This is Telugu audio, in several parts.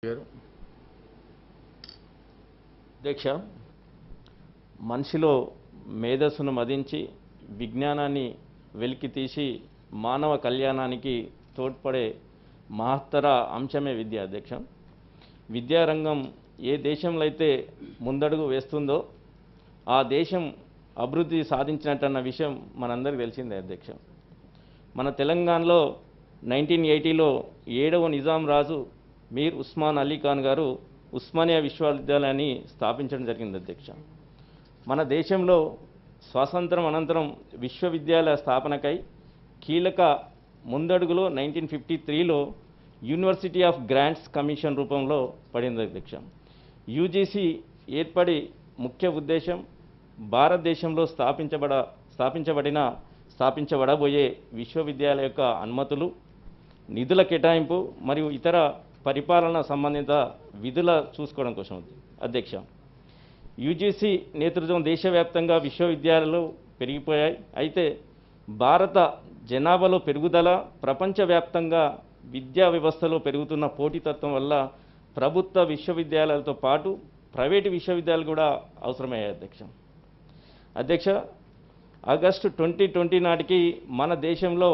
గారు అధ్యక్ష, మనిషిలో మేధస్సును మదించి విజ్ఞానాన్ని వెలికితీసి మానవ కళ్యాణానికి తోడ్పడే మహత్తర అంశమే విద్య. అధ్యక్ష, విద్యారంగం ఏ దేశంలో అయితే ముందడుగు వేస్తుందో ఆ దేశం అభివృద్ధి సాధించినట్టన్న విషయం మనందరికీ తెలిసిందే. అధ్యక్ష, మన తెలంగాణలో 1980లో 7వ నిజాం రాజు మీర్ ఉస్మాన్ అలీ ఖాన్ గారు ఉస్మానియా విశ్వవిద్యాలయాన్ని స్థాపించడం జరిగింది. అధ్యక్ష, మన దేశంలో స్వాతంత్రం అనంతరం విశ్వవిద్యాలయ స్థాపనకై కీలక ముందడుగులో 1953లో యూనివర్సిటీ ఆఫ్ గ్రాంట్స్ కమిషన్ రూపంలో పడింది. అధ్యక్ష, యూజీసీ ఏర్పడి ముఖ్య ఉద్దేశం భారతదేశంలో స్థాపించబడబోయే విశ్వవిద్యాలయ యొక్క అనుమతులు, నిధుల కేటాయింపు మరియు ఇతర పరిపాలన సంబంధిత విధుల చూసుకోవడం కోసం. అధ్యక్ష, యూజీసీ నేతృత్వం దేశవ్యాప్తంగా విశ్వవిద్యాలయాలు పెరిగిపోయాయి. అయితే భారత జనాభాలో పెరుగుదల, ప్రపంచవ్యాప్తంగా విద్యా వ్యవస్థలో పెరుగుతున్న పోటీతత్వం వల్ల ప్రభుత్వ విశ్వవిద్యాలయాలతో పాటు ప్రైవేటు విశ్వవిద్యాలయాలు కూడా అవసరమయ్యాయి. అధ్యక్ష, ఆగస్టు 2020 నాటికి మన దేశంలో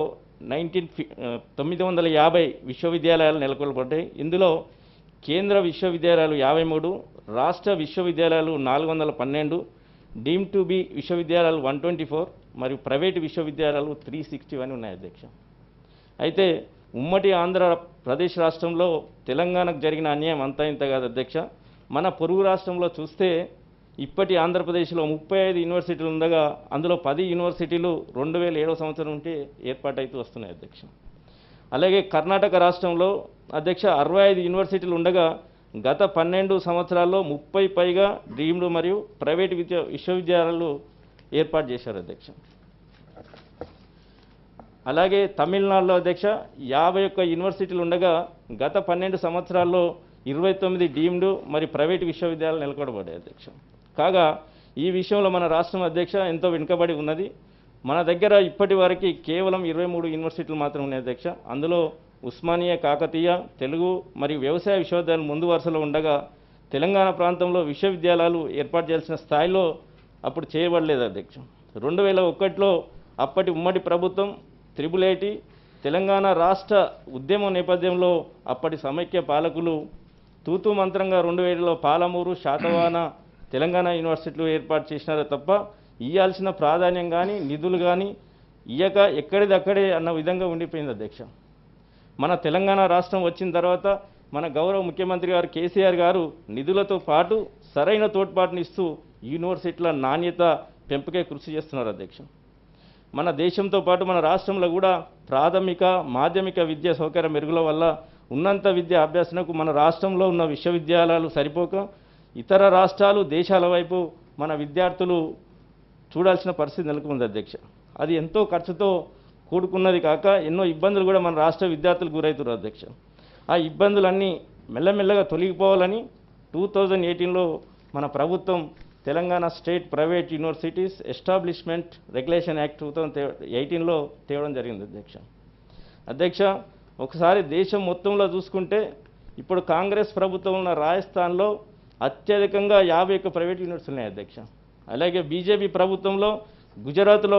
950 విశ్వవిద్యాలయాలు నెలకొల్పబడ్డాయి. ఇందులో కేంద్ర విశ్వవిద్యాలయాలు 53, రాష్ట్ర విశ్వవిద్యాలయాలు 412, డీమ్ టు బి విశ్వవిద్యాలయాలు 124 మరియు ప్రైవేటు విశ్వవిద్యాలయాలు 361 ఉన్నాయి. అధ్యక్ష, అయితే ఉమ్మడి ఆంధ్రప్రదేశ్ రాష్ట్రంలో తెలంగాణకు జరిగిన అన్యాయం అంతా ఇంత కాదు. అధ్యక్ష, మన పొరుగు రాష్ట్రంలో చూస్తే ఇప్పటి ఆంధ్రప్రదేశ్లో 35 యూనివర్సిటీలు ఉండగా అందులో 10 యూనివర్సిటీలు 2007వ సంవత్సరం నుండి ఏర్పాటైతూ వస్తున్నాయి. అధ్యక్ష, అలాగే కర్ణాటక రాష్ట్రంలో అధ్యక్ష 65 యూనివర్సిటీలు ఉండగా గత 12 సంవత్సరాల్లో 30 పైగా డీమ్డ్ మరియు ప్రైవేటు విశ్వవిద్యాలయాలు ఏర్పాటు చేశారు. అధ్యక్ష, అలాగే తమిళనాడులో అధ్యక్ష 51 యూనివర్సిటీలు ఉండగా గత 12 సంవత్సరాల్లో 29 డీమ్డ్ మరియు ప్రైవేటు విశ్వవిద్యాలయాలు నెలకొల్పబడ్డాయి. అధ్యక్ష, కాగా ఈ విషయంలో మన రాష్ట్రం అధ్యక్ష ఎంతో వెనుకబడి ఉన్నది. మన దగ్గర ఇప్పటి వరకు కేవలం 23 యూనివర్సిటీలు మాత్రం ఉన్నాయి. అధ్యక్ష, అందులో ఉస్మానియా, కాకతీయ, తెలుగు మరియు వ్యవసాయ విశ్వవిద్యాలయాలు ముందు వరుసలో ఉండగా తెలంగాణ ప్రాంతంలో విశ్వవిద్యాలయాలు ఏర్పాటు చేయాల్సిన స్థాయిలో అప్పుడు చేయబడలేదు. అధ్యక్ష, 2001లో అప్పటి ఉమ్మడి ప్రభుత్వం త్రిబుల్ తెలంగాణ రాష్ట్ర ఉద్యమం నేపథ్యంలో అప్పటి సమైక్య పాలకులు తూతూ మంత్రంగా 2007లో పాలమూరు, శాతవాహన తెలంగాణ యూనివర్సిటీలు ఏర్పాటు చేసినారే తప్ప ఇవ్వాల్సిన ప్రాధాన్యం కానీ నిధులు కానీ ఇయ్యక ఎక్కడిదక్కడే అన్న విధంగా ఉండిపోయింది. అధ్యక్ష, మన తెలంగాణ రాష్ట్రం వచ్చిన తర్వాత మన గౌరవ ముఖ్యమంత్రి గారు కేసీఆర్ గారు నిధులతో పాటు సరైన తోడ్పాటునిస్తూ యూనివర్సిటీల నాణ్యత పెంపుకే కృషి చేస్తున్నారు. అధ్యక్ష, మన దేశంతో పాటు మన రాష్ట్రంలో కూడా ప్రాథమిక మాధ్యమిక విద్యా సౌకర్యం మెరుగుల వల్ల ఉన్నత విద్యా అభ్యాసనకు మన రాష్ట్రంలో ఉన్న విశ్వవిద్యాలయాలు సరిపోక ఇతర రాష్ట్రాలు, దేశాల వైపు మన విద్యార్థులు చూడాల్సిన పరిస్థితి నెలకొంది. అధ్యక్ష, అది ఎంతో ఖర్చుతో కూడుకున్నది కాక ఎన్నో ఇబ్బందులు కూడా మన రాష్ట్ర విద్యార్థులు గురవుతున్నారు. అధ్యక్ష, ఆ ఇబ్బందులన్నీ మెల్లమెల్లగా తొలగిపోవాలని 2018లో మన ప్రభుత్వం Telangana state private universities establishment regulation act 2018లో తేవడం జరిగింది. అధ్యక్ష, ఒకసారి దేశం మొత్తంలో చూసుకుంటే ఇప్పుడు కాంగ్రెస్ ప్రభుత్వం ఉన్న రాజస్థాన్లో అత్యధికంగా 51 ప్రైవేట్ యూనివర్సిటీలు ఉన్నాయి. అధ్యక్ష, అలాగే బీజేపీ ప్రభుత్వంలో గుజరాత్లో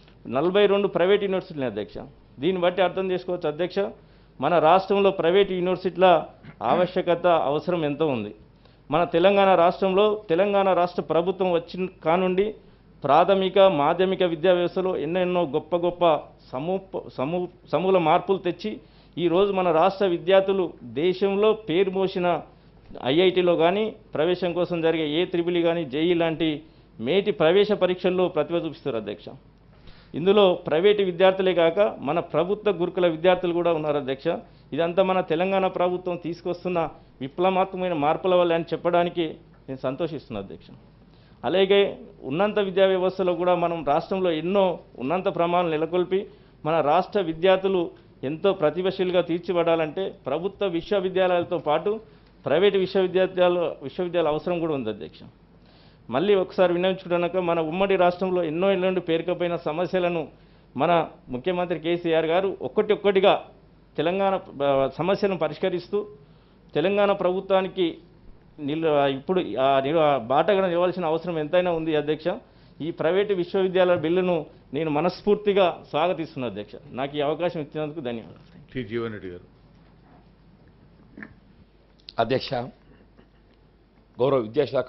42 ప్రైవేట్ యూనివర్సిటీలు ఉన్నాయి. అధ్యక్ష, దీన్ని బట్టి అర్థం చేసుకోవచ్చు అధ్యక్ష, మన రాష్ట్రంలో ప్రైవేట్ యూనివర్సిటీల ఆవశ్యకత అవసరం ఎంతో ఉంది. మన తెలంగాణ రాష్ట్రంలో తెలంగాణ రాష్ట్ర ప్రభుత్వం వచ్చిన కానుండి ప్రాథమిక మాధ్యమిక విద్యా వ్యవస్థలో ఎన్నెన్నో గొప్ప సమూల మార్పులు తెచ్చి ఈరోజు మన రాష్ట్ర విద్యార్థులు దేశంలో పేరు మోసిన ఐఐటీలో కానీ ప్రవేశం కోసం జరిగే AEEE కానీ JEE లాంటి మేటి ప్రవేశ పరీక్షల్లో ప్రతిభ చూపిస్తారు. అధ్యక్ష, ఇందులో ప్రైవేటు విద్యార్థులే కాక మన ప్రభుత్వ గురుకుల విద్యార్థులు కూడా ఉన్నారు. అధ్యక్ష, ఇదంతా మన తెలంగాణ ప్రభుత్వం తీసుకొస్తున్న విప్లవాత్మకమైన మార్పుల వల్ల అని చెప్పడానికి నేను సంతోషిస్తున్నాను. అధ్యక్ష, అలాగే ఉన్నత విద్యా వ్యవస్థలో కూడా మనం రాష్ట్రంలో ఎన్నో ఉన్నత ప్రమాణాలు నెలకొల్పి మన రాష్ట్ర విద్యార్థులు ఎంతో ప్రతిభాశీలుగా తీర్చిపడాలంటే ప్రభుత్వ విశ్వవిద్యాలయాలతో పాటు ప్రైవేటు విశ్వవిద్యాలయాల అవసరం కూడా ఉంది. అధ్యక్ష, మళ్ళీ ఒకసారి విన్నవించుకున్నాక మన ఉమ్మడి రాష్ట్రంలో ఎన్నో ఏళ్ళ పేరుకపోయిన సమస్యలను మన ముఖ్యమంత్రి కేసీఆర్ గారు ఒక్కొక్కటిగా తెలంగాణ సమస్యలను పరిష్కరిస్తూ తెలంగాణ ప్రభుత్వానికి ఇప్పుడు బాటగా నిలవాల్సిన అవసరం ఎంతైనా ఉంది అధ్యక్ష. ఈ ప్రైవేటు విశ్వవిద్యాలయాల బిల్లును నేను మనస్ఫూర్తిగా స్వాగతిస్తున్నాను అధ్యక్ష. నాకు ఈ అవకాశం ఇచ్చినందుకు ధన్యవాదాలు. టి జీవన్ రెడ్డి గారు. అధ్యక్ష, గౌరవ విద్యాశాఖ